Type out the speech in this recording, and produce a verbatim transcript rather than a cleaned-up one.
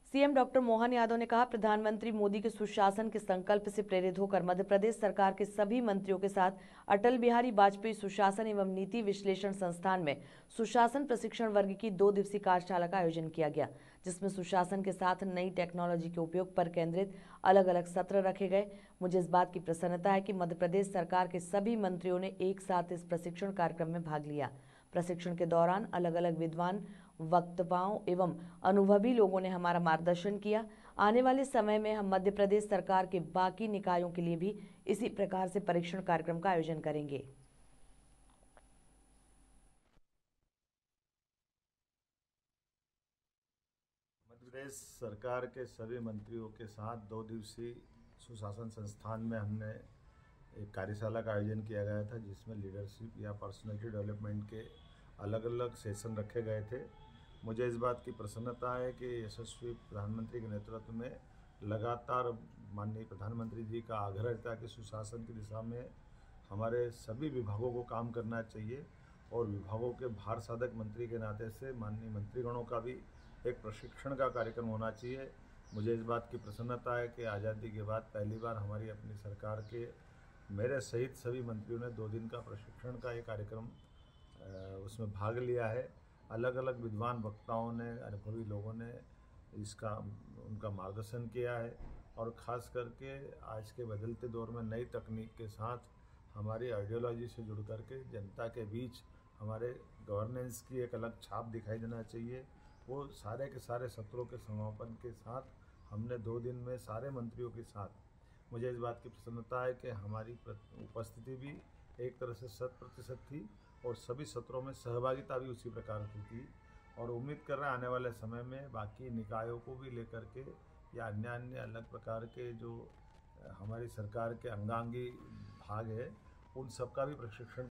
CM doctor Mohan Yadav ने कहा, प्रधानमंत्री मोदी के सुशासन के संकल्प से प्रेरित होकर मध्य प्रदेश सरकार के सभी मंत्रियों के साथ अटल बिहारी वाजपेयी सुशासन एवं नीति विश्लेषण संस्थान में सुशासन प्रशिक्षण वर्ग की दो दिवसीय कार्यशाला का आयोजन किया गया, जिसमें सुशासन के साथ नई टेक्नोलॉजी के उपयोग पर केंद्रित अलग अलग सत्र रखे गए। मुझे इस बात की प्रसन्नता है कि मध्य प्रदेश सरकार के सभी मंत्रियों ने एक साथ इस प्रशिक्षण कार्यक्रम में भाग लिया। प्रशिक्षण के दौरान अलग अलग विद्वान, वक्ताओं एवं अनुभवी लोगों ने हमारा मार्गदर्शन किया। आने वाले समय में हम मध्य प्रदेश सरकार के बाकी निकायों के लिए भी इसी प्रकार से परीक्षण कार्यक्रम का आयोजन करेंगे। मध्य प्रदेश सरकार के सभी मंत्रियों के साथ दो दिवसीय सुशासन संस्थान में हमने एक कार्यशाला का आयोजन किया गया था, जिसमें लीडरशिप या पर्सनालिटी डेवलपमेंट के अलग अलग सेशन रखे गए थे। मुझे इस बात की प्रसन्नता है कि यशस्वी प्रधानमंत्री के नेतृत्व में लगातार माननीय प्रधानमंत्री जी का आग्रह रहता है कि सुशासन की दिशा में हमारे सभी विभागों को काम करना चाहिए और विभागों के भार साधक मंत्री के नाते से माननीय मंत्रीगणों का भी एक प्रशिक्षण का कार्यक्रम होना चाहिए। मुझे इस बात की प्रसन्नता है कि आज़ादी के बाद पहली बार हमारी अपनी सरकार के मेरे सहित सभी मंत्रियों ने दो दिन का प्रशिक्षण का ये कार्यक्रम उसमें भाग लिया है। अलग अलग विद्वान वक्ताओं ने, अनुभवी लोगों ने इसका उनका मार्गदर्शन किया है और ख़ास करके आज के बदलते दौर में नई तकनीक के साथ हमारी आइडियोलॉजी से जुड़ करके जनता के बीच हमारे गवर्नेंस की एक अलग छाप दिखाई देना चाहिए। वो सारे के सारे सत्रों के समापन के साथ हमने दो दिन में सारे मंत्रियों के साथ, मुझे इस बात की प्रसन्नता है कि हमारी उपस्थिति भी एक तरह से शत प्रतिशत थी और सभी सत्रों में सहभागिता भी उसी प्रकार की थी। और उम्मीद कर रहे हैं आने वाले समय में बाकी निकायों को भी लेकर के या अन्य अन्य अलग प्रकार के जो हमारी सरकार के अंगांगी भाग है, उन सब का भी प्रशिक्षण